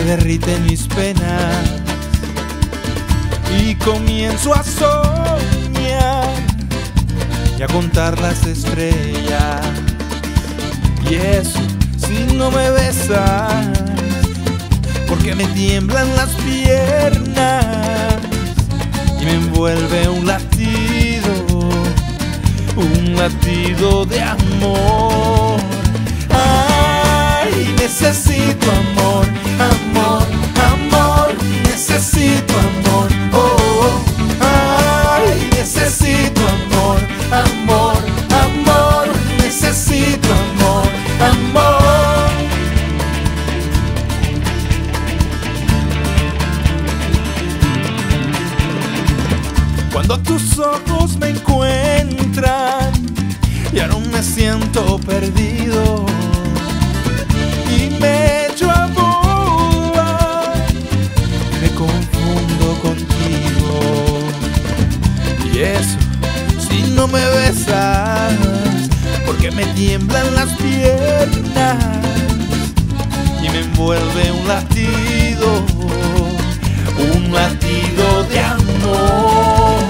derriten mis penas y comienzo a soñar y a contar las estrellas. Y eso si no me besas, porque me tiemblan las piernas y me envuelve un latido de amor. Ay, necesito amor, amor, amor, necesito amor. Oh, oh. Ay, necesito amor, amor, amor, necesito amor, amor. Cuando tus ojos me encuentran, ya no me siento perdido y me echo a volar, me confundo contigo. Y eso si no me besas, porque me tiemblan las piernas y me envuelve un latido de amor.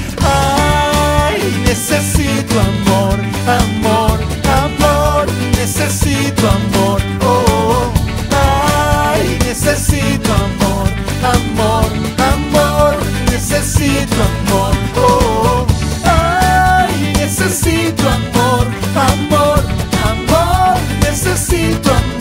Ay, necesito amor, amor, amor, necesito amor. Oh, oh. Ay, necesito amor, amor, amor, necesito amor. Oh, oh. Ay, necesito amor, amor, amor, necesito amor.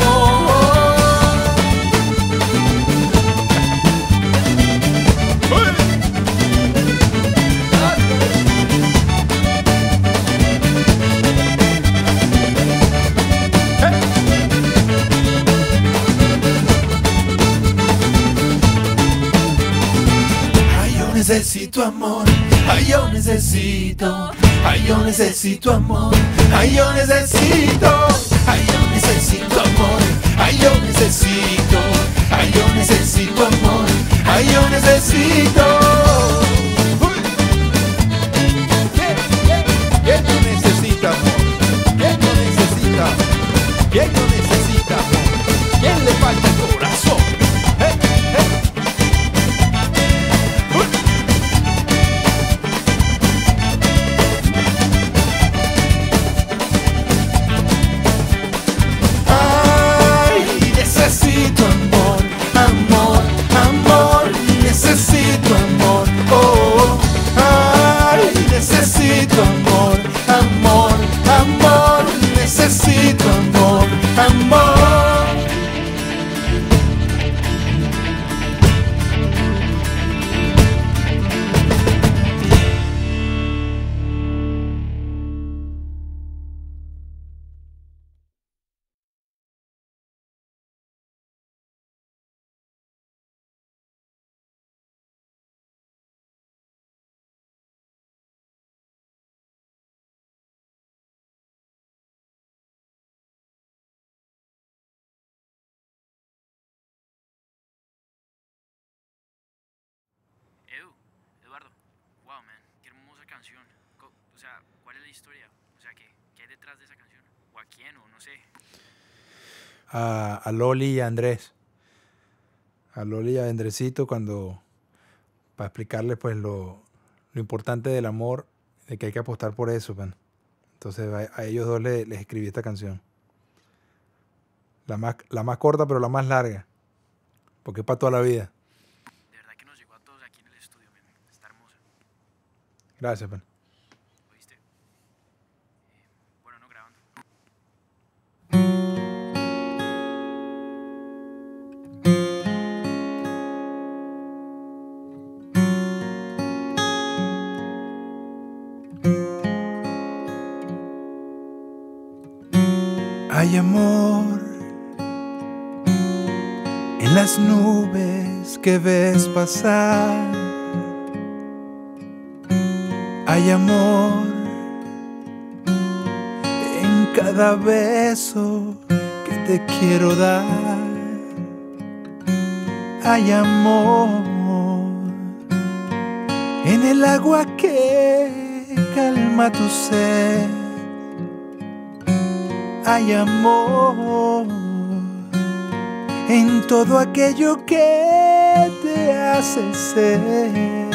Necesito amor, ay yo necesito, ay yo necesito amor, ay yo necesito, ay yo necesito amor, ay yo necesito, ay yo necesito amor, ay yo necesito. ¿Quién no necesita amor? ¿Quién no necesita? ¿Quién no necesita amor? ¿Quién le falta el corazón? Necesito amor, amor, amor, necesito amor, oh, ay, necesito amor, amor, amor, necesito amor, amor. Eduardo, wow, man, qué hermosa canción. O sea, ¿cuál es la historia? O sea, ¿qué hay detrás de esa canción? ¿O a quién? O no sé. A Loli y a Andrés. A Loli y a Andresito, para explicarles pues lo importante del amor, de que hay que apostar por eso, man. Entonces a ellos dos les escribí esta canción. La más corta, pero la más larga, porque es para toda la vida. De verdad que nos llegó a todos aquí en el estudio, man. Está hermosa. Gracias, man. ¿Oíste? Bueno, no grabando. Hay amor en las nubes que ves pasar. Hay amor en cada beso que te quiero dar. Hay amor en el agua que calma tu sed. Hay amor en todo aquello que te hace ser.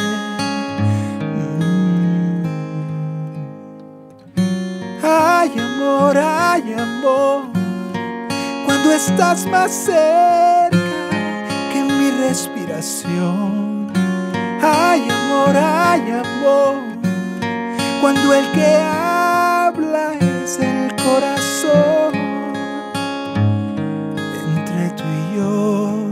Ay amor, cuando estás más cerca que mi respiración. Ay amor, cuando el que habla es el corazón. Entre tú y yo